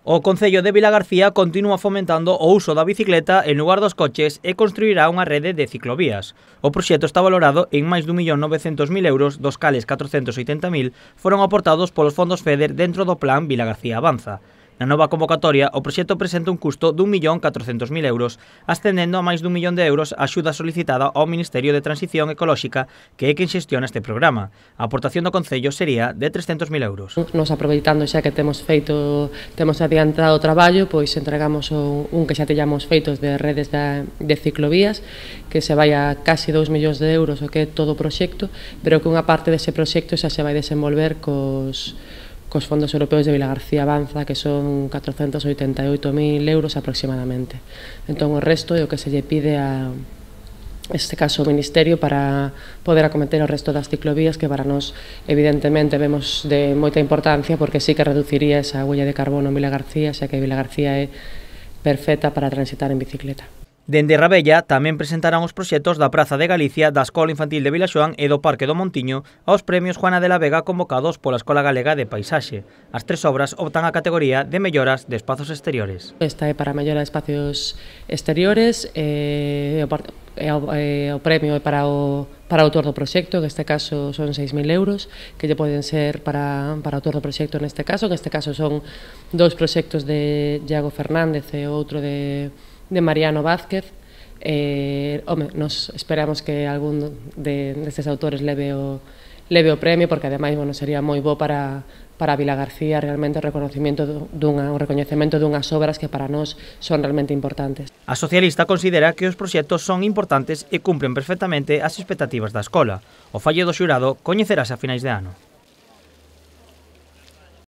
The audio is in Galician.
O Concello de Vilagarcía continúa fomentando o uso da bicicleta en lugar dos coches e construirá unha rede de ciclovías. O proxecto está valorado en máis de 1.900.000 euros, dos cales 480.000 foron aportados polos fondos FEDER dentro do plan Vilagarcía Avanza. Na nova convocatoria, o proxecto presenta un custo de 1.400.000 euros, ascendendo a máis de 1 millón de euros a axuda solicitada ao Ministerio de Transición Ecolóxica, que é quen xestiona este programa. A aportación do Concello sería de 300.000 euros. Nos aproveitando xa que temos adiantado o traballo, pois entregamos un que xa teñamos feitos de redes de ciclovías, que se vai a casi 2 millóns de euros o que é todo o proxecto, pero que unha parte dese proxecto xa se vai desenvolver cos fondos europeos de Vilagarcía Avanza, que son 488.000 euros aproximadamente. Entón, o resto é o que se lle pide a este caso o Ministerio para poder acometer o resto das ciclovías, que para nós evidentemente vemos de moita importancia, porque sí que reduciría esa huella de carbono en Vilagarcía, xa que Vilagarcía é perfecta para transitar en bicicleta. Dende Rabella tamén presentarán os proxectos da Praza de Galicia, da Escola Infantil de Vilaxoán e do Parque do Montiño aos premios Juana de la Vega convocados pola Escola Galega de Paisaxe. As tres obras optan a categoría de melloras de espazos exteriores. Esta é para mellora de espacios exteriores, o premio é para o autor do proxecto, que neste caso son 6.000 euros, que lle poden ser para o autor do proxecto neste caso, que neste caso son dous proxectos de Iago Fernández e outro de Mariano Vázquez. Nos esperamos que algún destes autores leve o premio, porque ademais sería moi bo para Vilagarcía realmente o recoñecemento dunhas obras que para nós son realmente importantes. A socialista considera que os proxectos son importantes e cumpren perfectamente as expectativas da escola. O fallo do xurado coñecerase a finais de ano.